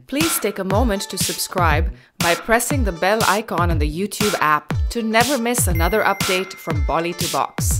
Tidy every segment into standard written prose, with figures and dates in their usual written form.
Please take a moment to subscribe by pressing the bell icon on the YouTube app to never miss another update from Bolly to Box.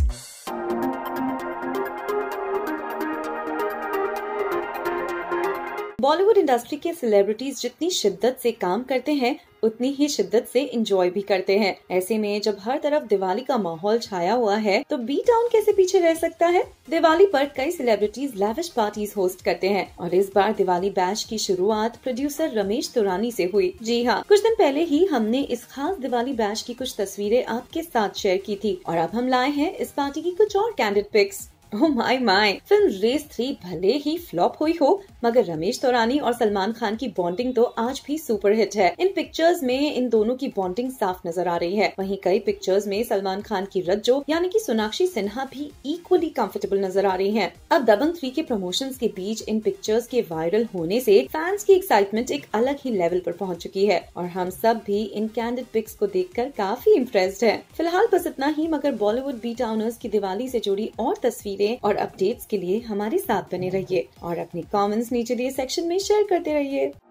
Bollywood industry के celebrities जितनी शिद्दत से काम करते हैं उतनी ही शिद्दत से एंजॉय भी करते हैं। ऐसे में जब हर तरफ दिवाली का माहौल छाया हुआ है तो बी टाउन कैसे पीछे रह सकता है। दिवाली पर कई सेलिब्रिटीज लैविश पार्टीज होस्ट करते हैं और इस बार दिवाली बैश की शुरुआत प्रोड्यूसर रमेश तुरानी से हुई। जी हाँ, कुछ दिन पहले ही हमने इस खास दिवाली बैश की कुछ तस्वीरें आपके साथ शेयर की थी और अब हम लाए हैं इस पार्टी की कुछ और candid pics. Oh my film race 3 भले ही फ्लॉप हुई हो मगर रमेश तुरानी और सलमान खान की बॉन्डिंग तो आज भी सुपर हिट है। इन पिक्चर्स में इन दोनों की बॉन्डिंग साफ नजर आ रही है। वहीं कई पिक्चर्स में सलमान खान की रज्जो यानी कि सोनाक्षी सिन्हा भी इक्वली कंफर्टेबल नजर आ रही हैं। अब दबंग 3 के प्रमोशंस के बीच इन पिक्चर्स के वायरल होने से फैंस की एक्साइटमेंट एक अलग ही लेवल पर पहुंच चुकी है और हम सब भी इन कैंडिड पिक्स को देखकर काफी इम्प्रेस्ड हैं। फिलहाल बस इतना ही, मगर बॉलीवुड बी टाउनर्स की दिवाली से जुड़ी और तस्वीरें और अपडेट्स के लिए हमारे साथ बने रहिए और अपने कमेंट्स नीचे दिए सेक्शन में शेयर करते रहिए।